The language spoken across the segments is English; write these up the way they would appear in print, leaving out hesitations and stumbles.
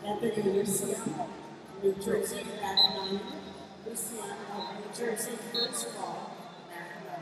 Anthony Luciano, New Jersey, back 9. Luciano of New Jersey, first ball, back 9.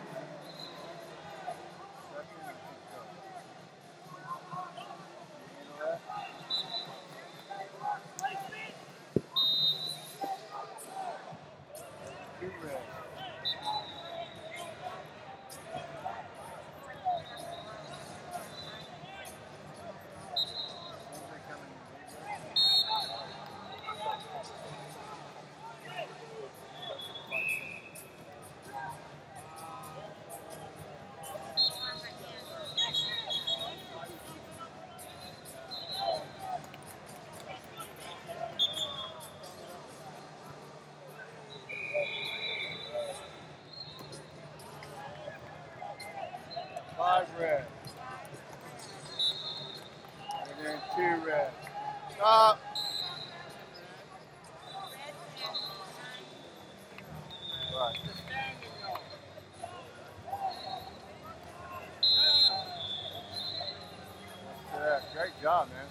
Five red. And then 2 red. Stop. Right. Yeah, great job, man.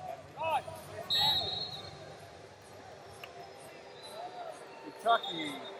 Kentucky.